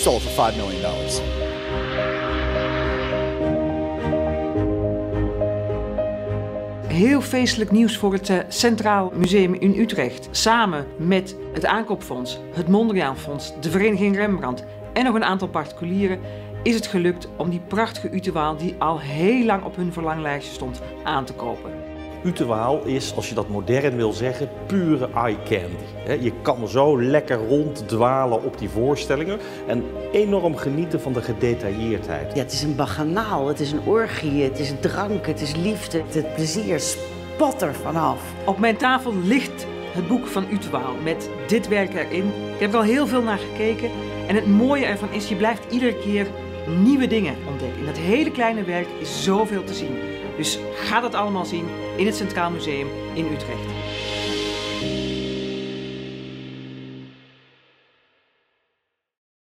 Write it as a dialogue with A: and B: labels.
A: sold for $5 million.
B: Heel feestelijk nieuws voor het Centraal Museum in Utrecht. Samen met het Aankoopfonds, het Mondriaanfonds, de Vereniging Rembrandt en nog een aantal particulieren is het gelukt om die prachtige uterwaal die al heel lang op hun verlanglijstje stond aan te kopen.
C: Uterwaal is, als je dat modern wil zeggen, pure eye candy. Je kan zo lekker ronddwalen op die voorstellingen en enorm genieten van de gedetailleerdheid.
D: Ja, het is een baganaal, het is een orgie, het is drank, het is liefde. Het plezier spat er vanaf.
B: Op mijn tafel ligt het boek van Uterwaal met dit werk erin. Ik heb er al heel veel naar gekeken en het mooie ervan is, je blijft iedere keer nieuwe dingen ontdekken. In dat hele kleine werk is zoveel te zien. Dus ga dat allemaal zien in het Centraal Museum in Utrecht.